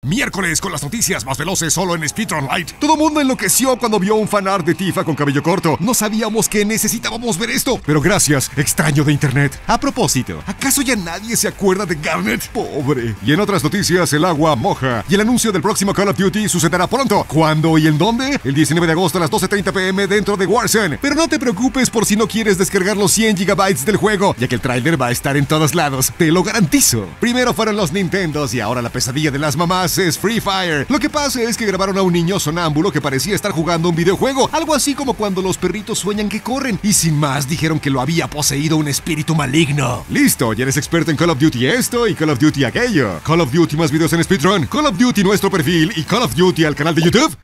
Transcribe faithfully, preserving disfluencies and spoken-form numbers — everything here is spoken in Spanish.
Miércoles con las noticias más veloces solo en Speedrun Light. Todo mundo enloqueció cuando vio un fanart de Tifa con cabello corto. No sabíamos que necesitábamos ver esto, pero gracias, extraño de internet. A propósito, ¿acaso ya nadie se acuerda de Garnet? Pobre. Y en otras noticias, el agua moja. Y el anuncio del próximo Call of Duty sucederá pronto. ¿Cuándo y en dónde? El diecinueve de agosto a las doce treinta pm dentro de Warzone. Pero no te preocupes por si no quieres descargar los cien gigabytes del juego, ya que el tráiler va a estar en todos lados. Te lo garantizo. Primero fueron los Nintendos y ahora la pesadilla de las mamás es Free Fire. Lo que pasa es que grabaron a un niño sonámbulo que parecía estar jugando un videojuego, algo así como cuando los perritos sueñan que corren, y sin más dijeron que lo había poseído un espíritu maligno. Listo, ya eres experto en Call of Duty esto y Call of Duty aquello. Call of Duty más videos en Speedrun, Call of Duty nuestro perfil y Call of Duty al canal de YouTube.